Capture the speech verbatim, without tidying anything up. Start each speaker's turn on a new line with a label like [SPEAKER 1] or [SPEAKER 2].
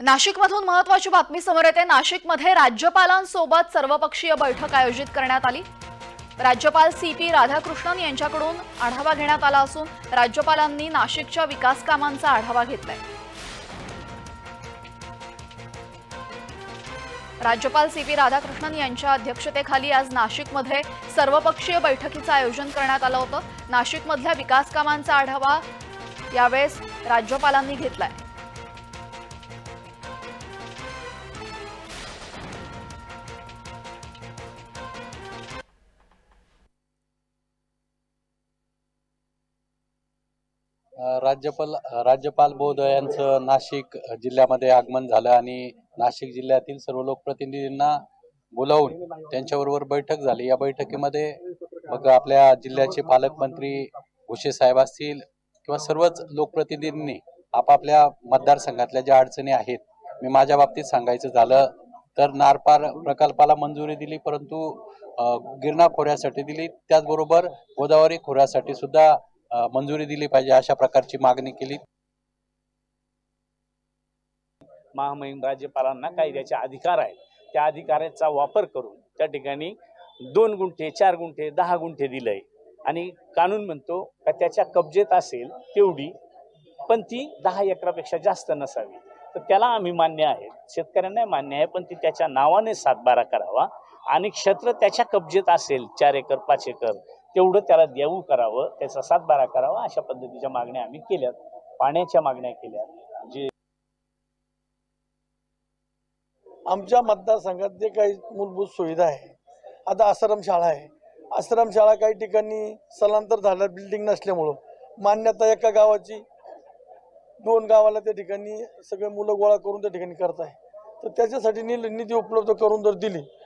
[SPEAKER 1] नाशिकमधून महत्त्वाची बातमी समोर येते। नाशिकमध्ये राज्यपालांसोबत सर्वपक्षीय बैठक आयोजित करण्यात आली। राज्यपाल सी पी राधाकृष्णन यांच्याकडून आढावा घेण्यात आला असून राज्यपालांनी नाशिकच्या विकास कामांचा आढावा घेतलाय। राज्यपाल सी पी राधाकृष्णन यांच्या अध्यक्षतेखाली आज नाशिकमध्ये सर्वपक्षीय बैठकीचं आयोजन करण्यात आलं होतं। नाशिकमधल्या विकास कामांचा आढावा यावेळेस राज्यपालांनी घेतलाय।
[SPEAKER 2] राज्यपाल राज्यपाल महोदय यांचं नाशिक जिल्ह्यामध्ये आगमन झालं आणि नाशिक जिल्ह्यातील सर्व लोकप्रतिनिधींना बोलावून त्यांच्याबरोबर बैठक झाली। या बैठकीमध्ये मग आपल्या जिल्ह्याचे पालकमंत्री भुसे साहेब असतील किंवा सर्वच लोकप्रतिनिधींनी आपापल्या मतदारसंघातल्या ज्या अडचणी आहेत, मी माझ्या बाबतीत सांगायचं झालं तर नारपार प्रकल्पाला मंजुरी दिली, परंतु गिरणा खोऱ्यासाठी दिली, त्याचबरोबर गोदावरी खोऱ्यासाठी सुद्धा मंजुरी दिली पाहिजे अशा प्रकारची मागणी केली।
[SPEAKER 3] महामहिम राज्यपालांना कायद्याचे अधिकार आहेत, त्या अधिकाराचा वापर करून त्या ठिकाणी दोन गुंठे चार गुंठे दहा गुंठे दिलंय आणि कानून म्हणतो का त्याच्या कब्जेत असेल तेवढी, पण ती दहा एकरापेक्षा जास्त नसावी। तर त्याला आम्ही मान्य आहे, शेतकऱ्यांना मान्य आहे, पण ती त्याच्या नावाने सातबारा करावा आणि क्षेत्र त्याच्या कब्जेत असेल चार एकर पाच एकर तेवढं त्याला देऊ करावं, त्याचा सातबारा करावा, अशा पद्धतीच्या मागण्या आम्ही केल्यात। पाण्याच्या मागण्या केल्यात। जे
[SPEAKER 4] आमच्या मतदारसंघात जे काही मूलभूत सुविधा आहे, आता आश्रमशाळा आहे, आश्रमशाळा काही ठिकाणी स्थलांतर झालं, बिल्डिंग नसल्यामुळं मान्यता एका गावाची दोन गावाला त्या ठिकाणी सगळे मुलं गोळा करून त्या ठिकाणी करत आहे। तर त्याच्यासाठी निधी उपलब्ध करून जर दिली